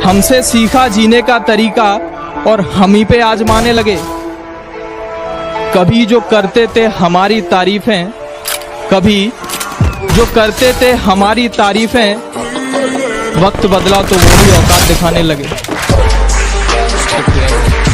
हमसे सीखा जीने का तरीका और हम ही पे आजमाने लगे। कभी जो करते थे हमारी तारीफें, कभी जो करते थे हमारी तारीफें, वक्त बदला तो वो भी औकात दिखाने लगे।